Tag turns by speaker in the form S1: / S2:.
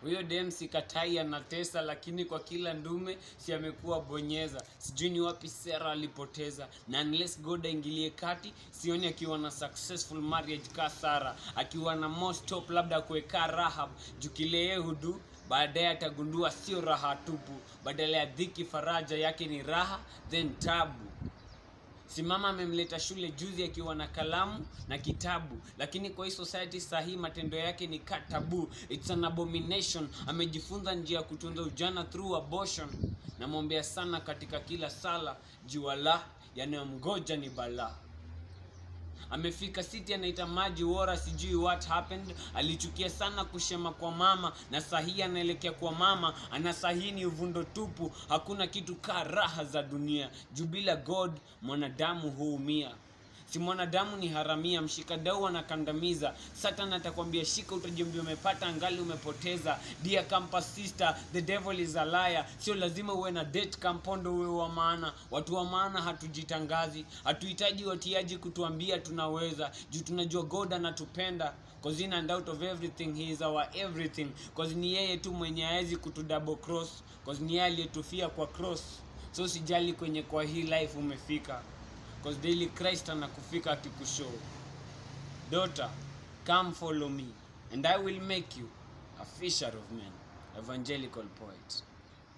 S1: Huyo dem sikatai anatesa, lakini kwa kila ndume si amekuwa bonyeza. Sijui ni wapi Sera alipoteza, na unless God aingilie kati, sioni akiwa na successful marriage ka Sara. Akiwa na most top labda kuweka Rahab, jukile Yehudu baadaye atagundua sio raha tupu. Badala ya dhiki faraja yake ni raha, then tabu. Si mama amemleta shule juzi akiwa na kalamu na kitabu, lakini kwa hii society sahi matendo yake ni katabu. It's an abomination. Amejifunza njia ya kutunza ujana through abortion. Namwombea sana katika kila sala, jiwala yanayomgoja ni balaa. Amefika city anaita maji wora, sijui what happened. Alichukia sana kushema kwa mama, na sahi anaelekea kwa mama. Anasahi ni uvundo tupu, hakuna kitu ka raha za dunia. Jubila God, mwanadamu huumia. Si mwanadamu ni haramia, mshikadau anakandamiza. Satan atakwambia shika, utajiambia umepata angali umepoteza. Dear campus sister, the devil is a liar. Sio lazima uwe na date kampondo uwe wa maana. Watu wa maana hatujitangazi, hatuhitaji watiaji kutuambia tunaweza. Juu tunajua God anatupenda. Cause in and out of everything he is our everything. Cause ni yeye tu mwenye haezi kutudouble cross. Cause ni yeye aliyetufia kwa cross. So sijali kwenye kwa hii life umefika, because daily Christ anakufika akikushow. Daughter, come follow me, and I will make you a fisher of men. Evangelical poet.